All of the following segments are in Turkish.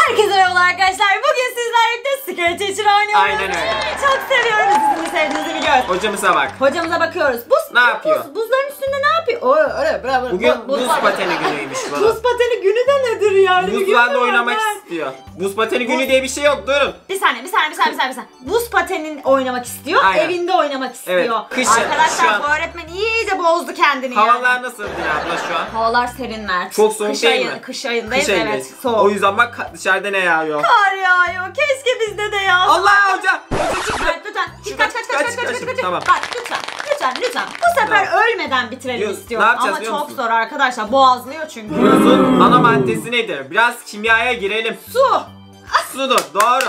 Herkese merhaba arkadaşlar. Bugün sizlerle birlikte Secret Teacher oynuyoruz. Aynen öyle. Çok seviyoruz. Sizin de sevdiğinizi biliyoruz. Hocamıza bak. Hocamıza bakıyoruz. Ne yapıyor? Buzların üstünde ne yapıyor? Bugün buz pateni günüymüş bana. Buz pateni günü de nedir yani? Buzlarla oynamak istiyor. Buz pateni günü diye bir şey yok, durun. Bir saniye. Buz patenin oynamak istiyor, Aynen. evinde oynamak istiyor. Evet, kışın, arkadaşlar şu an- bu öğretmen iyice bozdu kendini Havalar yani. nasıl Dila abla şu an? Havalar serinler. Çok soğuk Kış değil mi? Kış ayındayız, Kış ayındayız. evet. Soğuk. O yüzden bak dışarıda ne yağıyor. Kar yağıyor. Keşke bizde de yağsa. Allah hoca! Lütfen. Kaç. Tamam. Bak lütfen. Bu sefer ölmeden bitirelim istiyorum. Ne yapacağız Ama biliyor çok musun? zor arkadaşlar. Boğazlıyor çünkü. Buzun ana maddesi nedir? Biraz kimyaya girelim. Su. Sudur, doğru.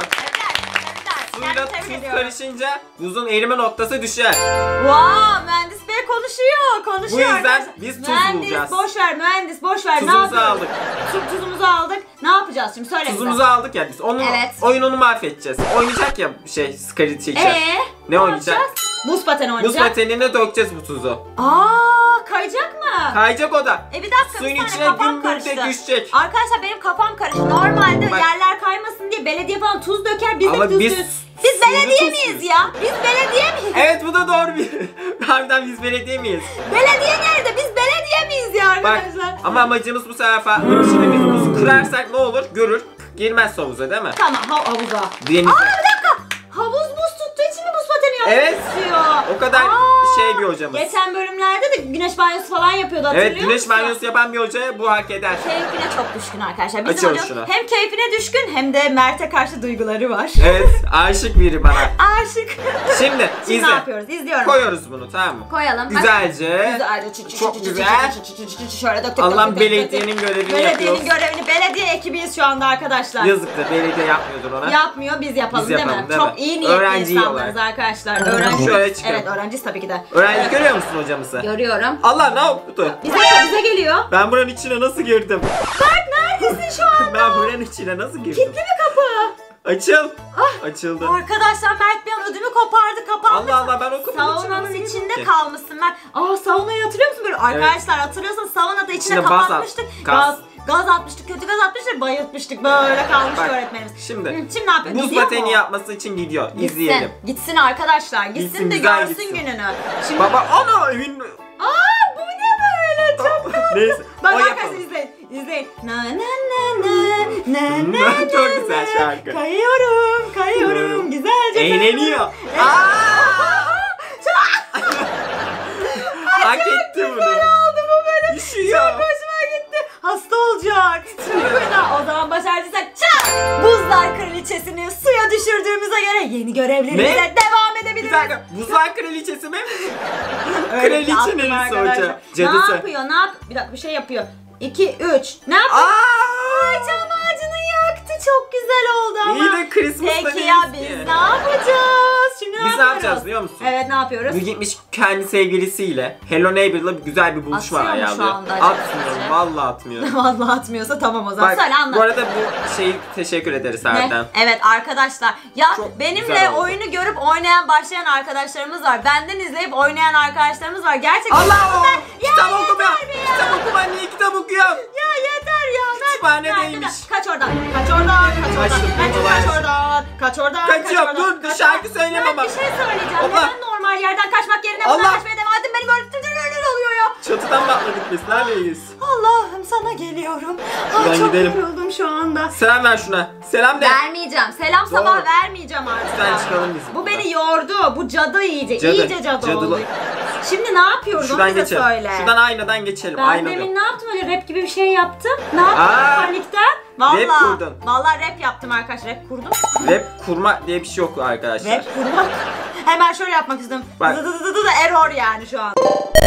Yani Suyla tebrik tuz ediyorum. karışınca buzun erime noktası düşer. Wow, mühendis bey konuşuyor. Bu yüzden arkadaşlar. biz tuz Mühendis bulacağız. boş ver. Ne Tuzumuzu yapıyoruz? aldık. Tuzumuzu aldık. Ne yapacağız şimdi? Söyle Tuzumuzu aldık ya biz. Evet. Oyununu mahvedeceğiz. Oynayacak ya Secret Teacher. Ne oynayacak? yapacağız? Buz pateni Buz oynayacağız. patenine dökeceğiz bu tuzu. Kayacak mı? Kayacak o da. Bir dakika, Suyun bir saniye, içine kafam gümbürte karıştı. düşecek. Arkadaşlar benim kafam karıştı. Normalde Bak. yerler kaymasın diye belediye falan tuz döker. Biz Ama de tuz biz döküyoruz. Biz suyunu belediye tuz miyiz yiyoruz. ya? Biz belediye miyiz? Evet, bu da doğru bir. Harbiden biz belediye miyiz? Belediye nerede? Biz belediye miyiz ya Bak arkadaşlar? ama amacımız bu sefer farklı. Şimdi biz buzu kırarsak ne olur? Görür. Girmez havuza değil mi? Tamam, havuza. Denize. Bir dakika. Havuz buz tuttuğu için mi buz pateni yapmak Evet. istiyor? O kadar şey bir hocamız. Geçen bölümlerde de güneş banyosu falan yapıyordu, hatırlıyor Evet, güneş musun? banyosu yapan bir hocaya bu hak eder. Keyfine çok düşkün arkadaşlar. Bizim Açıyoruz hocam şunu. hem keyfine düşkün hem de Mert'e karşı duyguları var. Evet, aşık biri bana. Aşık. Şimdi Ne izle. yapıyoruz? İzliyorum. Koyuyoruz bunu, tamam mı? Koyalım. Güzelce. Çok güzel. Şöyle dök. Allah belediyenin görevini Belediyenin yapıyoruz. görevini, belediye ekibiyiz şu anda arkadaşlar. Yazıktır, belediye yapmıyordur ona. Yapmıyor, biz yapalım, Biz değil mi? yapalım, değil mi? Çok iyi niyetli Öğrenci insanlarız olarak. arkadaşlar. Öğrenci. Şöyle çıkalım. Evet, öğrenciyiz tabii ki de. Öğrenci görüyor musun hocamızı? Görüyorum. Allah ne yaptı? Bize geliyor. Ben buranın içine nasıl girdim? Mert neredesin şu anda? Ben buranın içine nasıl girdim? Kilitli mi kapı? Açıl. Açıldı. Arkadaşlar Mert bir an ödümü kopardı, kapandı. Allah ben o kapının Saunanın içine içinde nasıl girdim ki? kalmışsın Mert. Saunayı hatırlıyor musun böyle? Arkadaşlar hatırlıyorsanız saunada içine İçine kapatmıştık. gaz. Gaz atmıştık, kötü gaz atmıştık, bayıltmıştık. Böyle kalmıştı Bak, öğretmenimiz. Şimdi ne yapıyor? buz Gidiyor pateni mu? yapması için gidiyor. İzleyelim. Gitsin arkadaşlar. Gitsin de güzel görsün gitsin. gününü. Şimdi... Baba ana evin... Bu ne böyle? Çok Neyse. Bak o arkadaşlar yapalım. izleyin. Na na na na. Çok güzel şarkı. Kayıyorum. Güzelce Eğleniyor. Hak etti bunu. oldu bu böyle. Üşüyor. Hoşuma gitti. Hasta olacak. O zaman başardıysak çak! Buzlar kraliçesini suya düşürdüğümüze göre yeni görevlerimize Ne? devam Bir edebiliriz. dakika. Buzlar kraliçesi mi? Öyle Kraliçe attım neresi arkadaşlar. hoca? Cadısı. Ne yapıyor? Bir dakika, bir şey yapıyor. 2, 3. Ne yapıyor? Ay, çam ağacını yaktı. Çok güzel oldu ama. İyi de Christmas'ta Peki değiliz ya ki. biz ne yapacağız? Şimdi Biz ne yapacağız biliyor musun? Evet, ne yapıyoruz? Bu gitmiş kendi sevgilisiyle Hello Neighbor'la güzel bir buluşma Atıyor mu şu ayarlıyor. anda acaba Atmıyorum, sizce? vallahi atmıyorum. Vallahi atmıyorsa tamam o zaman. Bak, Söyle, anlat. bu arada bu şeyi teşekkür ederiz Erdem. Evet arkadaşlar. Ya Çok benimle güzel oldu. oyunu görüp başlayan arkadaşlarımız var. Benden izleyip oynayan arkadaşlarımız var. Gerçekten. Allah o! Ya Kitap yeter okuma! be ya. Kitap okuma, niye kitap okuyorsun? Ya yeter ya. Kütüphanedeymiş. Kaç oradan. Açtım, Kaç oradan. Kaçıyorum, dur, şarkü söyleme Ben ama. bir şey söyleyeceğim. Allah. Neden normal yerden kaçmak yerine Allah. buradan kaçmaya devam ettin? Beni böyle oluyor ya. Çatıdan mı atladık biz? Neredeyiz? Allah'ım sana geliyorum. Şuradan Çok gidelim. yoruldum şu anda. Selam ver şuna. Selam de. Vermeyeceğim. Selam Doğru. sabah vermeyeceğim artık. Lütfen çıkalım biz Bu buradan. beni yordu. Bu cadı iyice. Cadı. İyice cadı Cadılı. oldu. Şimdi ne yapıyoruz? Şuradan Onu bize geçelim. söyle. Şuradan aynadan geçelim. Ben Aynadan. demin ne yaptım, öyle rap gibi bir şey yaptım. Ne yaptım panikten? Rap kurdun. Vallahi rap yaptım arkadaşlar. Rap kurdum. Rap kurma diye bir şey yok arkadaşlar. Rap kurmak. Hemen şöyle yapmak istedim. Bak. Dı error yani şu an.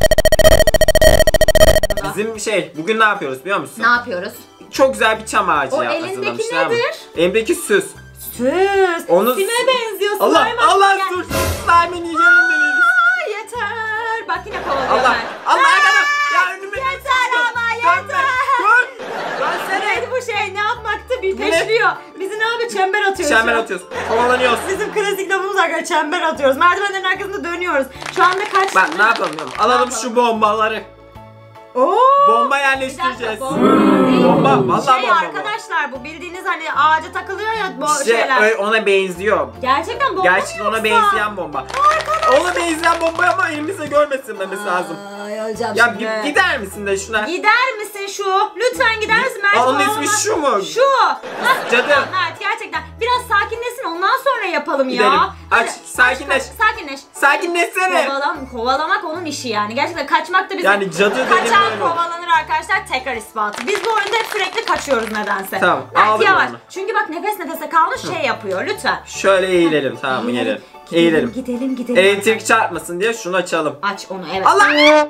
Bizim bugün ne yapıyoruz biliyor musun? Ne yapıyoruz? Çok güzel bir çam ağacı O hazırlamışlar elindeki ama. nedir? Elimdeki süs. Süs. Onu- Sime benziyor. Allah slime Allah aklıma dur. Slime'ın yiyeceğim deniriz. Yeter. Bak yine kovalıyor. Allah. ben. Allah arkada. Ya önüme. Yeter ama Dönme. yeter. Dur. Dönsene. Neydi bu şey? Ne yapmaktı? Birleşiyor. Bizi ne yapıyor? Çember atıyoruz. Çember şu an. atıyoruz. Kovalanıyoruz. Bizim klasik lafımız arkadaşlar, çember atıyoruz. Merdivenlerin arkasında dönüyoruz. Şu anda kaç? Bak ne yapalım biliyor musun? Alalım yapalım? şu bombaları. Oo. Bomba Bir yerleştireceğiz. dakika, bomba değil. Bomba, vallahi bomba bu. Arkadaşlar bu bildiğiniz hani ağaca takılıyor ya bu İşte şeyler. ona benziyor. Gerçekten bomba mı Gerçekten ona yoksa? benzeyen bomba. Ona benzeyen bomba ama elimizde görmesin lazım. Ay hocam Ya şimdi. gider misin de şuna? Gider misin şu? Lütfen gider misin? Mert, Onun kovalama. ismi şu mu? Şu. Hah, Cadı. Mert gerçekten biraz sakinleşsin ondan sonra yapalım Gidelim. ya. Aç, sakinleş. Sakinleş. Sakinleşsene. Kovalamak onun işi yani. Gerçekten kaçmak da bizim. Yani cadı dediğim Kaçan böyle olur. kovalanır arkadaşlar, tekrar ispatı. Biz bu oyunda hep sürekli kaçıyoruz nedense. Tamam, Mert aldım yavaş. onu. Çünkü bak nefes nefese kalmış şey yapıyor lütfen. Şöyle eğilelim, tamam mı, gelelim. Eğilelim. Gidelim. Elektrik çarpmasın diye şunu açalım. Aç onu, evet. Allah!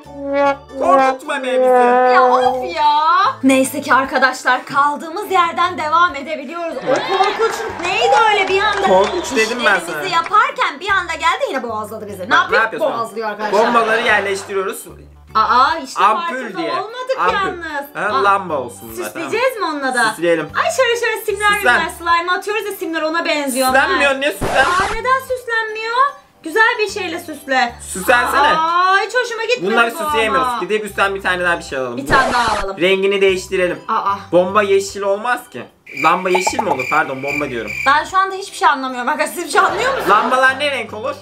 Korkutma be bizi. Ya of ya. Neyse ki arkadaşlar kaldığımız yerden devam edebiliyoruz. O korkunç neydi öyle bir anda? Korkunç dedim ben sana. İşlerimizi yaparken bir anda geldi yine boğazladı bizi. Ne yapıyor? yapıyorsun? Boğazlıyor arkadaşlar. Bombaları yerleştiriyoruz. Aa işte Ampul farkında diye. olmadık Ampul. yalnız. Ha, Aa, lamba olsun da. süsleyeceğiz mi onunla da? Süsleyelim. Ay şöyle simler Süslen. slime atıyoruz ya, simler ona benziyor. Süslenmiyor, ne süslen? Aa neden süslenmiyor? Güzel bir şeyle süsle. Süslensene. Aa hiç hoşuma gitmedi Bunları bu ama. süsleyemiyoruz. Gidip üstten bir tane daha bir şey alalım. Bir tane daha alalım. Rengini değiştirelim. Aa. Bomba yeşil olmaz ki. Lamba yeşil mi olur? Pardon, bomba diyorum. Ben şu anda hiçbir şey anlamıyorum. Arkadaşlar siz bir şey anlıyor musunuz? Lambalar ne renk olur?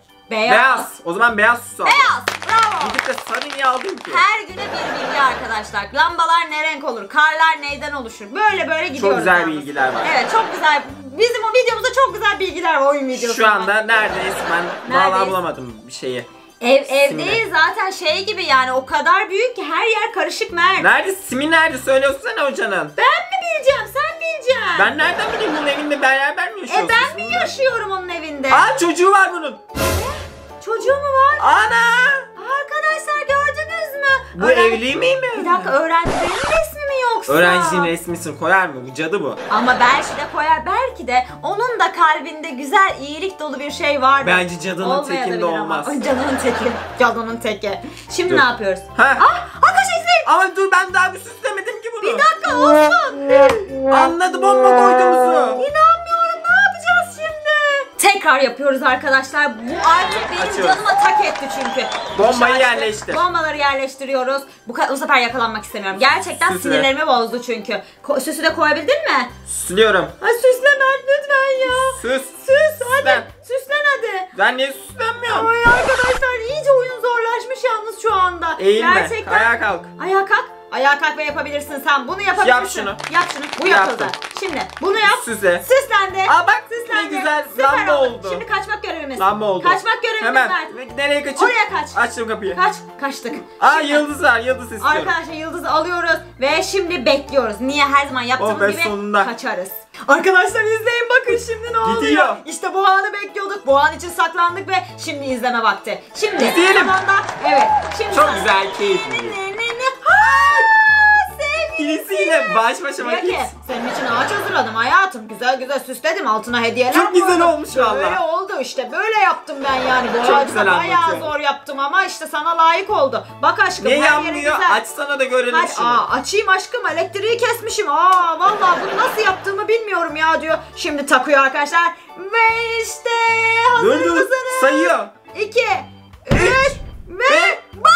Beyaz. O zaman beyaz süs al. Beyaz. Bravo. Gidip de sarı niye aldın ki? Her güne bir bilgi arkadaşlar. Lambalar ne renk olur? Karlar neyden oluşur? Böyle gidiyoruz. Çok güzel yalnız. bilgiler var. Evet çok güzel. Bizim o videomuzda çok güzel bilgiler var, oyun videosu. Şu anda neredeyiz? Ben Neredeyiz? vallahi bulamadım bir şeyi. Ev Simle. değil zaten şey gibi yani, o kadar büyük ki her yer karışık Mert. Nerede? Simi nerede? Söylesene hocanın. Ben mi bileceğim? Sen bileceksin. Ben nereden bileyim, bunun evinde beraber mi yaşıyorsunuz? Ben mi yaşıyorum onun evinde? Aa, çocuğu var bunun. Çocuğu mu var? Ana! Arkadaşlar gördünüz mü? Bu evli mi? Bir dakika, öğrencilerin resmi mi yoksa? Öğrencinin resmisini koyar mı? Bu cadı bu. Ama belki de koyar, belki de onun da kalbinde güzel, iyilik dolu bir şey vardır. Bence cadının tekinde olmaz. Ay, cadının teki. Cadının teki. Şimdi Dur. ne yapıyoruz? Ha? Arkadaşlar izleyin. Ama dur, ben daha bir süslemedim ki bunu. Bir dakika olsun. Anladı bomba koyduğumuzu. İnanmıyorum, ne yapacağız şimdi? Tekrar yapıyoruz arkadaşlar. Bu artık benim Açıyoruz. canıma tak etti çünkü. Bombayı Açtık. yerleştir. Bombaları yerleştiriyoruz. Bu sefer yakalanmak istemiyorum. Gerçekten Süsle. sinirlerimi bozdu çünkü. Süsü de koyabildin mi? Süslüyorum. Ay süsle Mert lütfen ya. Süs. Süs hadi. Süslen. Süslen hadi. Ben niye süslenmiyorum? Ay arkadaşlar iyice oyun zorlaşmış yalnız şu anda. Eğilme. Gerçekten. Ayağa kalk. Ayağa kalk. Ayağa kalk ve yapabilirsin sen. Bunu yapabilirsin. Yap şunu. Yap şunu. Bu Yaptım. yapıldı. Şimdi bunu yap. Süsle. Süslendi. Aa bak, Süslendi. ne güzel Süper lamba oldu. Şimdi kaçmak görevimiz. Lamba oldu. Kaçmak görevimiz Hemen. Mert. Nereye kaçayım? Oraya kaç. Açtım kapıyı. Kaçtık. Aa, Şimdi yıldız var, yıldız istiyorum. arkadaşlar yıldızı alıyoruz ve şimdi bekliyoruz. Niye her zaman yaptığımız Oh be, gibi sonunda. kaçarız. Arkadaşlar izleyin bakın şimdi ne oluyor. Gidiyor. İşte bu anı bekliyorduk. Bu an için saklandık ve şimdi izleme vakti. Şimdi İzleyelim. zamanda evet. Şimdi Çok güzel, keyifli. Birisiyle baş başa Diyor vakit. ki senin için ağaç hazırladım hayatım. Güzel güzel süsledim. Altına hediyeler Çok güzel koydum. olmuş valla. Böyle oldu işte. Böyle yaptım ben yani. Bu Çok ağacı güzel da bayağı anlatıyor. zor yaptım ama işte sana layık oldu. Bak aşkım Niye her yeri yanmıyor? güzel. Açsana da görelim Hadi, şunu. açayım aşkım, elektriği kesmişim. Vallahi bunu nasıl yaptığımı bilmiyorum ya diyor. Şimdi takıyor arkadaşlar. Ve işte hazır Dur mısınız? sayıyor. 2 3 ve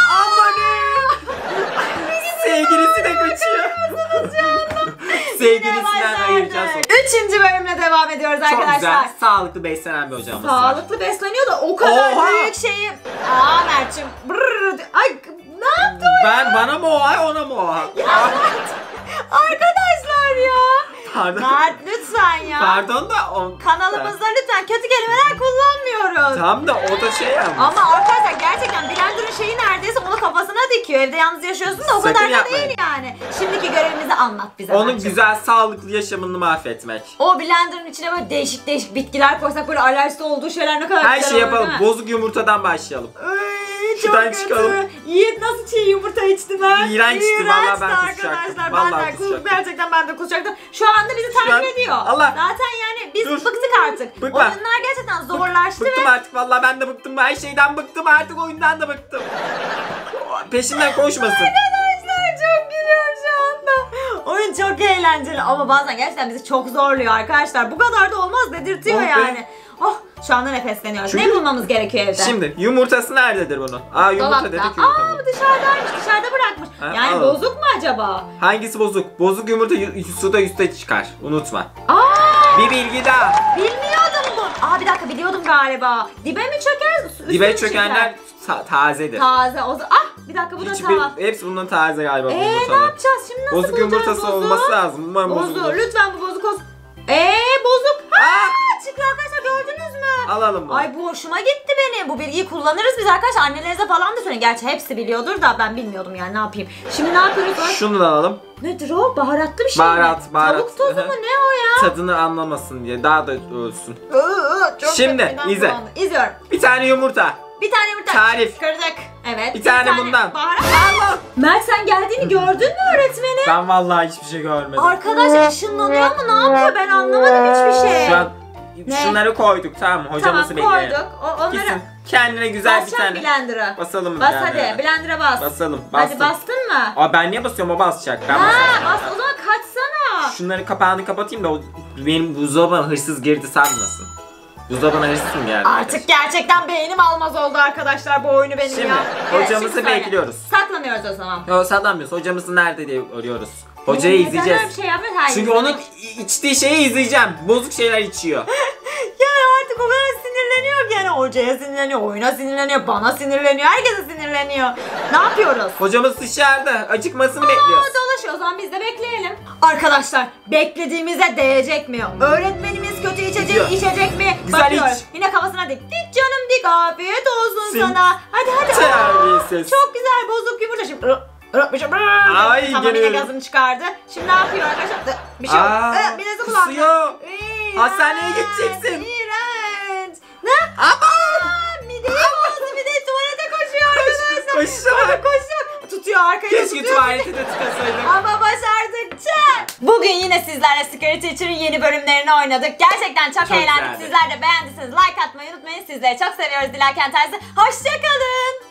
Sevgilisi de kaçıyor. Sevgilisinden ayıracağız onu. 3. bölümle devam ediyoruz Çok arkadaşlar. güzel, sağlıklı beslenen bir hocamız var. Sağlıklı besleniyor da o kadar Oha! büyük şeyi. Mert'cim. Ay ne yaptı o? Bana mı o ay, ona mı o ay? Arkadaşlar ya. Pardon. Mert lütfen ya. Pardon da o... Kanalımızda lütfen kötü kelimeler kullanmıyoruz. Tam da o da şey yapmış. Ama arkadaşlar gerçekten Blender'ın şeyi neredeyse onu kafasına dikiyor. Evde yalnız yaşıyorsun da o Sakın kadar da yapmayın. değil yani. Şimdiki görevimizi anlat bize. Onun Mert'cim. güzel, sağlıklı yaşamını mahvetmek. O Blender'ın içine böyle değişik değişik bitkiler koysak, böyle alerjisi olduğu şeyler ne kadar Her güzel şey olur, yapalım. değil mi? Bozuk yumurtadan başlayalım. Ay, çok Şuradan kötü. çıkalım. Yiğit nasıl çiğ yumurta içti ben? İğrençti, vallahi ben arkadaşlar. kusacaktım. Ben Vallahi de kusacaktım. gerçekten ben de kusacaktım. Şu anda bizi takip an- ediyor. Allah. Zaten yani biz Dur. bıktık artık. Bıkma. Oyunlar gerçekten zorlaştı Bıktım ve artık, vallahi ben de bıktım. Her şeyden bıktım artık, oyundan da bıktım. Peşinden koşmasın. arkadaşlar çok gülüyorum şu anda. Oyun çok eğlenceli ama bazen gerçekten bizi çok zorluyor arkadaşlar. Bu kadar da olmaz dedirtiyor Oh be. yani. Oh, şu anda nefesleniyoruz. Çünkü- Ne bulmamız gerekiyor evde? Şimdi yumurtası nerededir bunun? Aa yumurta Dolapta. dedik yumurta. Aa, bu dışarıdaymış. Dışarıda bırakmış. Ha, Yani alalım. bozuk mu acaba? Hangisi bozuk? Bozuk yumurta suda üstte çıkar. Unutma. Aa, Bir bilgi daha. bilmiyordum bu. Aa, bir dakika biliyordum galiba. Dibe mi çöker? Üstüne Dibe mi çökenler tazedir. taze. Ah, bir dakika bu da tamam. Hepsi bundan taze galiba bu Ne yumurtalar. yapacağız şimdi, nasıl Bozuk bulacağız yumurtası bozuğu? olması lazım. Umarım bozuk Bozuğu olur. lütfen bu bozuk olsun. Bozuk. Çıktı arkadaşlar, gördünüz mü? Alalım bunu. Ay bu hoşuma gitti benim. Bu bilgiyi kullanırız biz arkadaşlar. Annelerinize falan da söyleyin. Gerçi hepsi biliyordur da ben bilmiyordum yani, ne yapayım. Şimdi ne yapıyoruz? Şunu da alalım. Nedir o? Baharatlı bir şey mi? Baharat. Tavuk tozu mu, ne o ya? Tadını anlamasın diye. Daha da ölsün. Çok Şimdi, midem izle. bulandı. İzliyorum. Bir tane yumurta. Bir tane yumurta. Tarif. Kırdık. Evet. Bir tane bundan. Baharat. Allah. Mert sen geldiğini gördün mü öğretmenim? Ben vallahi hiçbir şey görmedim. Arkadaş ışınlanıyor mu, ne yapıyor, ben anlamadım hiçbir şey. Şu an Ne? şunları koyduk, tamam mı? Hocamızı Tamam, bekleyelim. koyduk. Onları Gitsin kendine güzel bir basacağım tane. blender'a. Basalım Bas blender'a. hadi, blender'a bas. Basalım. Hadi bastın mı? Aa, ben niye basıyorum, o basacak. Ben Ha, basacağım. bas o zaman, kaçsana. Şunları kapağını kapatayım da benim buzdolabına hırsız girdi sanmasın. Buzdolabına hırsız mı geldi? Artık gerçekten beynim almaz oldu arkadaşlar bu oyunu benim Şimdi, ya. hocamızı şimdi söyle. bekliyoruz. Saklanıyoruz o zaman. Yo, saklanmıyoruz. Hocamızı nerede diye arıyoruz. Hocayı Neden izleyeceğiz. öyle bir şey yapıyoruz? Hayır, Çünkü izlemek. onun içtiği şeyi izleyeceğim. Bozuk şeyler içiyor. Ya artık o kadar sinirleniyor ki yani, hocaya sinirleniyor, oyuna sinirleniyor, bana sinirleniyor, herkese sinirleniyor. Ne yapıyoruz? Hocamız dışarıda. Acıkmasını bekliyoruz. Dolaşıyor, o zaman biz de bekleyelim. Arkadaşlar, beklediğimize değecek mi? Öğretmenimiz kötü Gidiyor. içecek mi? Güzel Bakıyoruz. iç. Yine kafasına dik. Dik canım dik, afiyet olsun Sim. sana. Hadi hadi. Terbiyesiz. Çok güzel bozuk yumurta şimdi. Ay, tamam, yine geliyorum. gazını çıkardı. Şimdi ne yapıyor arkadaşlar? Bir şey yok. Bilezi bulandı. kusuyor. İğrenç. Hastaneye gideceksin. İğrenç. Ne? Ama. Mideyi bozdu, mideyi tuvalete koşuyor arkadaşlar. koşuyor. Hadi koşuyor. Tutuyor arkayı. Keşke tutuyor. tuvalete de tıkasaydım. Ama başardık. Bugün yine sizlerle Secret Teacher'ın yeni bölümlerini oynadık. Gerçekten çok eğlendik. güzeldi. Sizler de beğendiyseniz like atmayı unutmayın. Sizleri çok seviyoruz. Dilerken Terzi. Hoşçakalın.